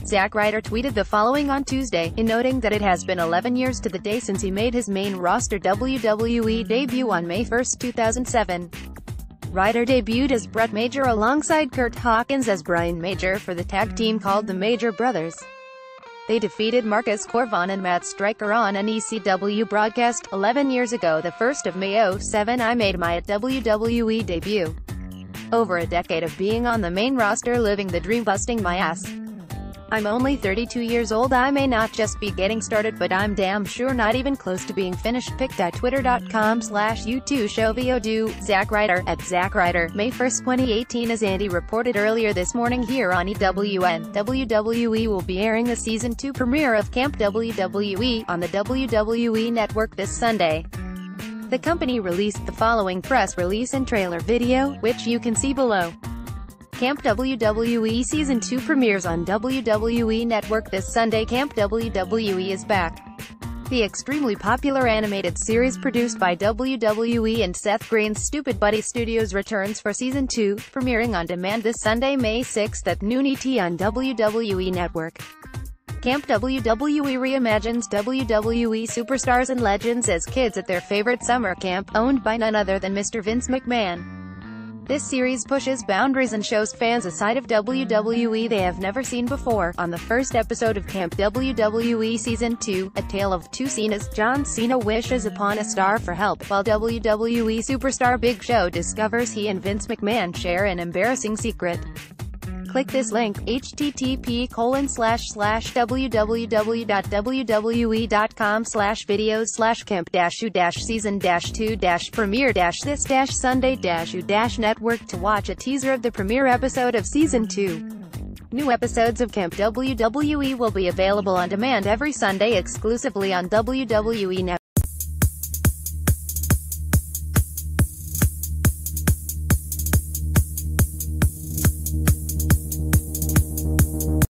Zack Ryder tweeted the following on Tuesday, in noting that it has been 11 years to the day since he made his main roster WWE debut on May 1, 2007. Ryder debuted as Brett Major alongside Curt Hawkins as Brian Major for the tag team called the Major Brothers. They defeated Marcus Corvon and Matt Striker on an ECW broadcast. 11 years ago, the 1st of May '07, I made my WWE debut. Over a decade of being on the main roster, living the dream, busting my ass. I'm only 32 years old. I may not just be getting started, but I'm damn sure not even close to being finished. Pic.twitter.com/U2ShowVOD. Zack Ryder, at Zack Ryder, May 1, 2018. As Andy reported earlier this morning here on EWN, WWE will be airing the Season 2 premiere of Camp WWE on the WWE Network this Sunday. The company released the following press release and trailer video, which you can see below. Camp WWE Season 2 premieres on WWE Network this Sunday. Camp WWE is back. The extremely popular animated series produced by WWE and Seth Green's Stupid Buddy Studios returns for Season 2, premiering on demand this Sunday, May 6 at noon ET on WWE Network. Camp WWE reimagines WWE superstars and legends as kids at their favorite summer camp, owned by none other than Mr. Vince McMahon. This series pushes boundaries and shows fans a side of WWE they have never seen before. On the first episode of Camp WWE Season 2, A Tale of Two Cenas, John Cena wishes upon a star for help, while WWE superstar Big Show discovers he and Vince McMahon share an embarrassing secret. Click this link, http://www.camp-u-season-2-premiere-this-Sunday-u-network to watch a teaser of the premiere episode of Season 2. New episodes of Camp WWE will be available on demand every Sunday exclusively on WWE Network.